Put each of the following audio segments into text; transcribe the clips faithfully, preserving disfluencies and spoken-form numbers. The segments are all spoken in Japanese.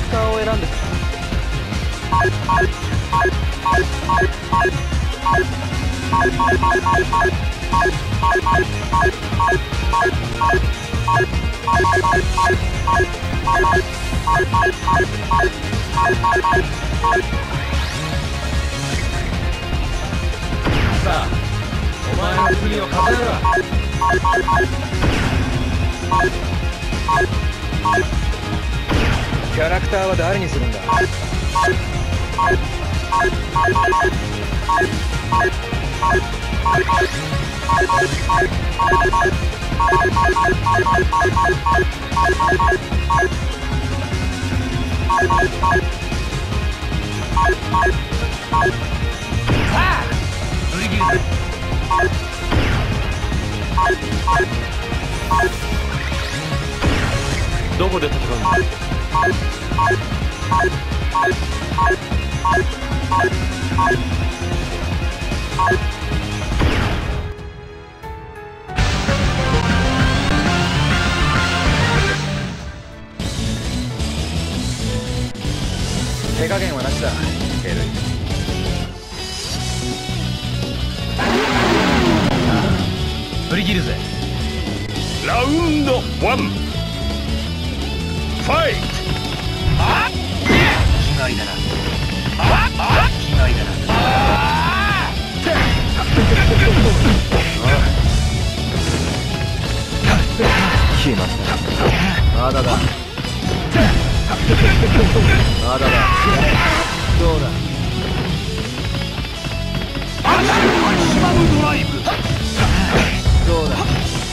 クターを選んでください。さあ、お前の国を数えろ。キャラクターは誰にするんだ？さあ、振り切るぜ。どこで戦うんだ？手加減はなしだ、ケルイ。振り切るぜ。 ラウンドワン、ファイト。 あっ、気概だな。あっ、あっ、気概だな。ああ決まった。まだだ。まだだ。どうだ。マキシマムドライブ。どうだ。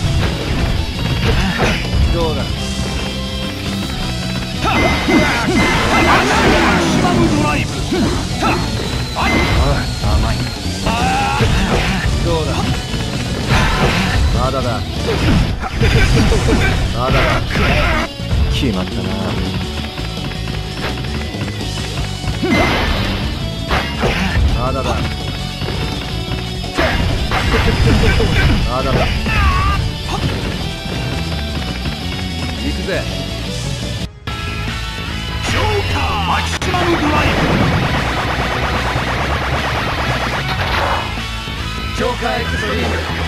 どうだ。マキシマムドライブ。甘い。どうだ。まだだ。まだだ。決まったな。まだだ。まだだ。行くぜ。ジョーカーマキシマムドライブ。ジョーカーエクストリーム。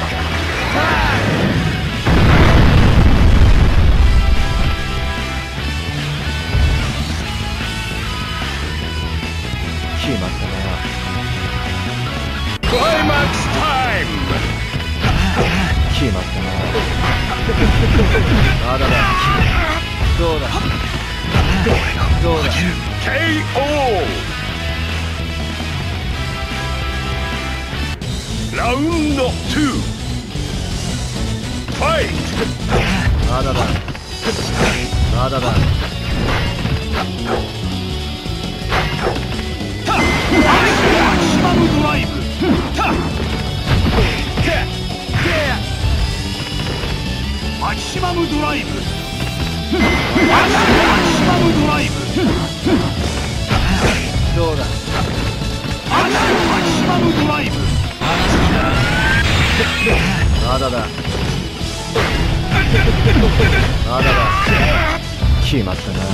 決まったな。 クライマックスタイム。 決まったな。まだだ。どうだ。どうだ。 ケーオー。ラウンドツー、ファイト。 まだだ。まだだ。マキシマムドライブ。マキシマムドライブ。マキシマムドライブ。どうだ。マキシマムドライブ。まだだ。まだだ。決まったな。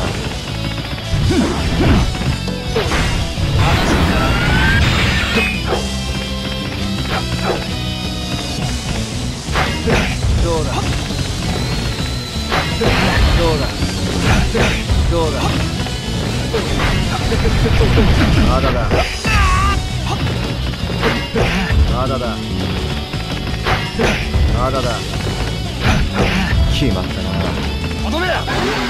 どうだ。どうだ。どうだ。まだだ。まだだ。まだだ。決まったな。とどめだ。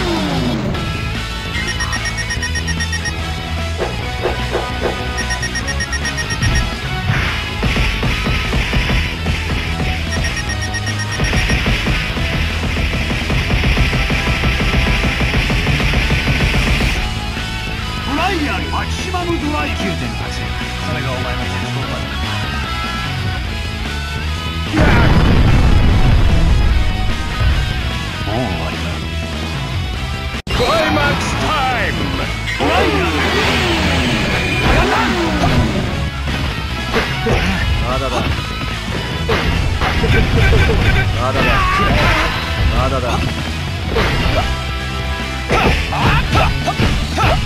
ブライアンマキシマムドライブ。 きゅうてんはち。それがお前の絶望だ。もう終わりだ。 クライマックスタイム。 ブライアン。まだだ。まだだ。まだだ。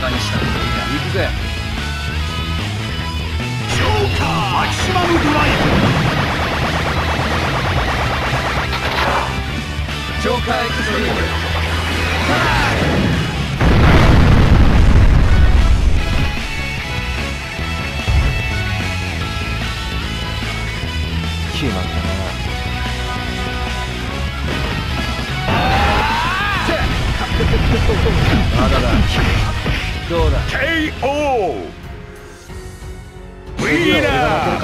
かにしたつもりだ。 行くぜ。 ジョーカーマキシマムドライブ。 ジョーカーエクストリーム。決まったな。まだだ。どうだ。 ケーオー ウィーナー。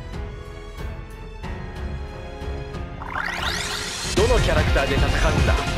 どのキャラクターで戦うんだ。